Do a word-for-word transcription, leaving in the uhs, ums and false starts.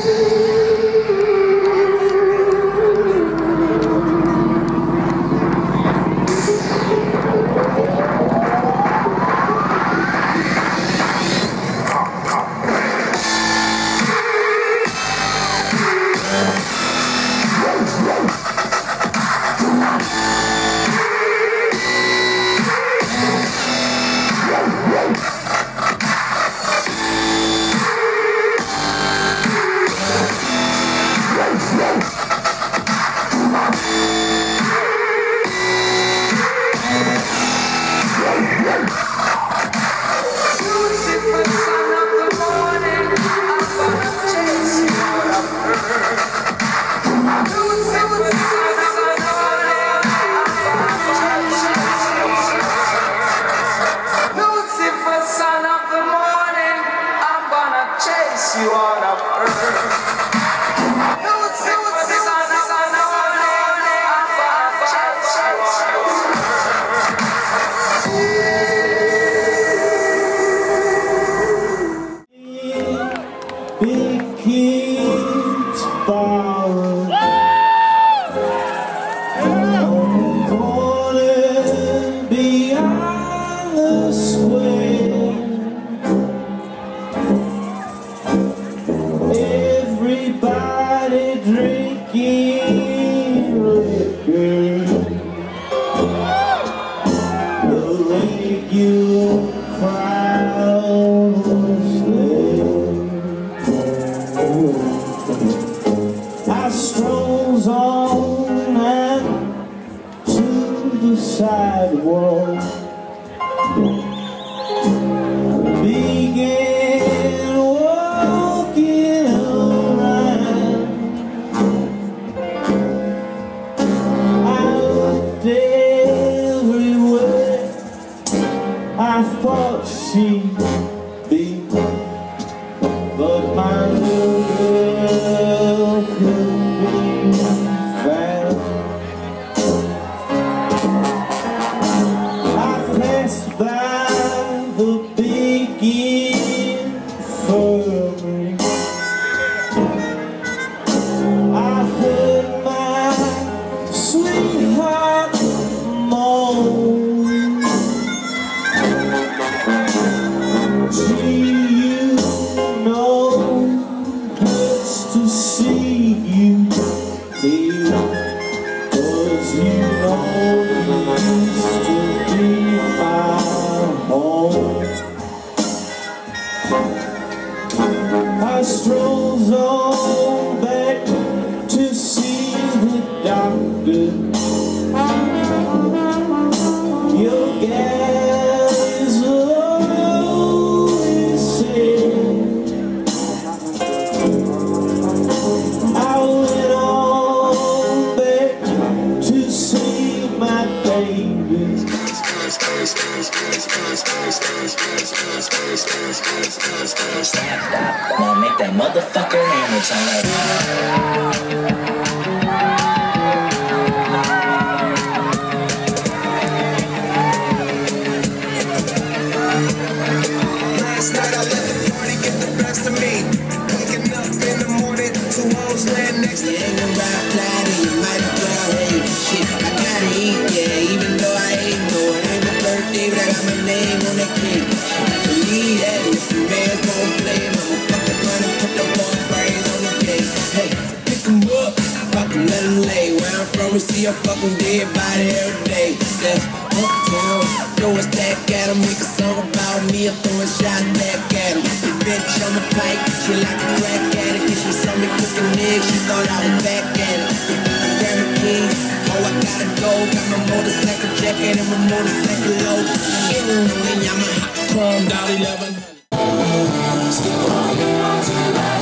Now make that motherfucker hammer time. Last night I let the party get the best of me. Waking up in the morning, two hoes laying next to me. Ain't no ride, fly, you might as well hate shit. I gotta eat, yeah, even though I ain't know it ain't my birthday, but I got my name on that cake. Believe that if the man's gon' play, I'ma fucking run and put the one brains on the gate. Hey, pick 'em up, fucking let 'em lay. Where I'm from, we see a fucking dead body every day. That's uptown, throw a stack at 'em, make a song about me, I'm throwing shots back at 'em. The bitch on the pipe, she like a crack addict. If she saw me cooking eggs, she thought I was back at it. Grab a key, oh I gotta go, got my motorcycle jacket and my motorcycle low. In the Yamaha, chrome dot eleven. Skip on, on to the right.